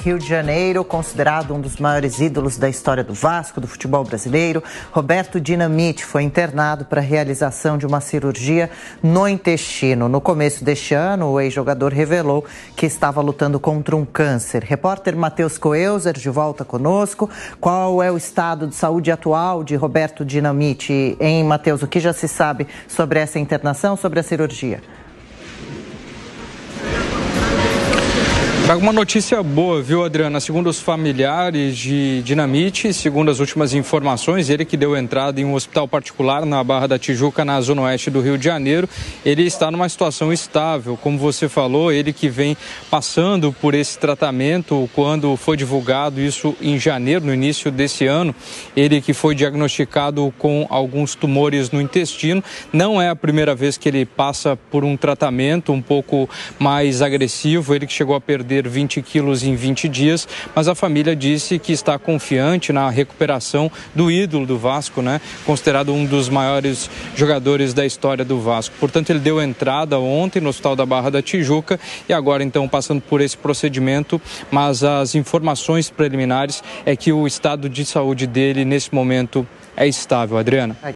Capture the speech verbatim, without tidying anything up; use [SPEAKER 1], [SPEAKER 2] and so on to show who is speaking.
[SPEAKER 1] Rio de Janeiro, considerado um dos maiores ídolos da história do Vasco, do futebol brasileiro, Roberto Dinamite foi internado para a realização de uma cirurgia no intestino. No começo deste ano, o ex-jogador revelou que estava lutando contra um câncer. Repórter Matheus Coelzer, de volta conosco. Qual é o estado de saúde atual de Roberto Dinamite? Em Matheus, o que já se sabe sobre essa internação, sobre a cirurgia?
[SPEAKER 2] Trago uma notícia boa, viu, Adriana? Segundo os familiares de Dinamite, segundo as últimas informações, ele que deu entrada em um hospital particular na Barra da Tijuca, na zona oeste do Rio de Janeiro, ele está numa situação estável. Como você falou, ele que vem passando por esse tratamento, quando foi divulgado isso em janeiro, no início desse ano, ele que foi diagnosticado com alguns tumores no intestino. Não é a primeira vez que ele passa por um tratamento um pouco mais agressivo, ele que chegou a perder vinte quilos em vinte dias, mas a família disse que está confiante na recuperação do ídolo do Vasco, né? Considerado um dos maiores jogadores da história do Vasco. Portanto, ele deu entrada ontem no Hospital da Barra da Tijuca e agora então passando por esse procedimento, mas as informações preliminares é que o estado de saúde dele nesse momento é estável, Adriana.